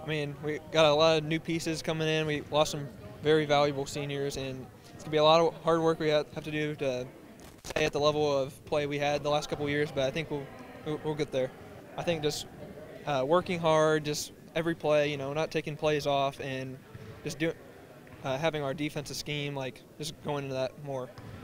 I mean, we got a lot of new pieces coming in. We lost some very valuable seniors, and it's gonna be a lot of hard work we have to do to stay at the level of play we had the last couple of years. But I think we'll get there. I think just working hard, just every play, not taking plays off, and just having our defensive scheme, like just going into that more.